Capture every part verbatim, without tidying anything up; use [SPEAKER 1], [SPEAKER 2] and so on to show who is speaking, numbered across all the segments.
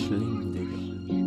[SPEAKER 1] ShlimDigga.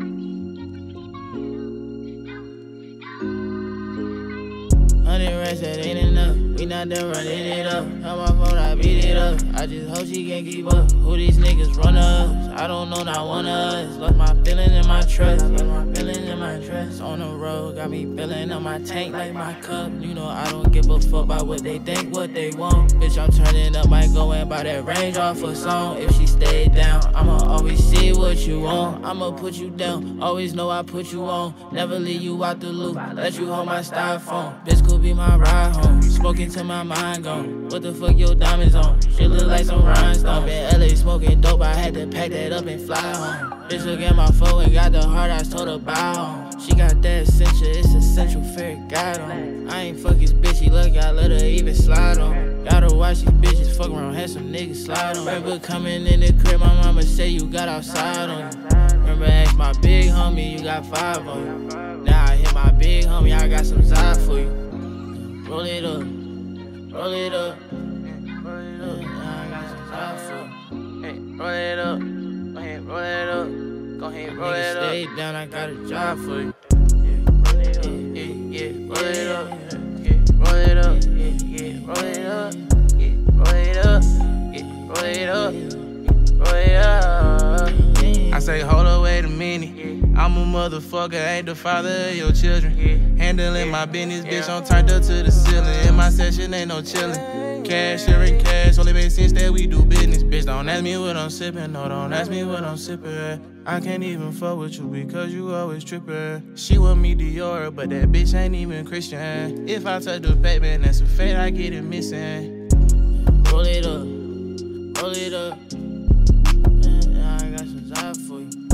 [SPEAKER 2] Hundred racks, that ain't enough. We not done running it up. On my phone, I beat it up. I just hope she can't keep up. Who these niggas run us? I don't know, not one of us. Lost my feelings in my trust. Lost my feelings in my trust. On the road, got me filling up my tank like my cup. You know I don't give a fuck about what they think, what they want. Bitch, I'm turning up, might go and buy that range off a song. If she stay down, I'ma always see what you want. I'ma put you down, always know I put you on. Never leave you out the loop, let you hold my styrofoam. Bitch could be my ride home, smoking till my mind gone. What the fuck your diamonds on? Shit look like some rhinestone. Been L A smoking dope, I had to pack that up and fly home. Bitch look at my phone and got the heart, I told her buy home. She got that essential, it's essential, fair guide on. I ain't fuck his bitch, he lucky I let her even slide on. Gotta watch these bitches fuck around, had some niggas slide on. Remember coming in the crib, my mama say you got outside on you. Remember ask my big homie, you got five on you. Now I hit my big homie, I got some Zod for you. Roll it up, roll it up, roll it up. Now I got some Zod for you. Hey, roll it up, go ahead, roll it up. Go ahead, roll it up. Stay down, I got a job for you. Yeah, yeah, yeah, roll it up. Yeah, roll it up. Yeah, yeah, roll it up. Yeah, roll it up. Yeah, roll it up. Roll it up.
[SPEAKER 3] I say, hold up, wait a minute. I'm a motherfucker, ain't the father of your children. Handling my business, bitch, I'm turned up to the ceiling. In my session, ain't no chillin'. Cash, sharing cash, only makes sense that we do business. Bitch, don't ask me what I'm sippin', no, don't ask me what I'm sippin'. I can't even fuck with you because you always trippin'. She want me Dior, but that bitch ain't even Christian. If I touch the pavement, that's a fate, I get it missing.
[SPEAKER 2] Roll it up, roll it up. I got some Zod for you.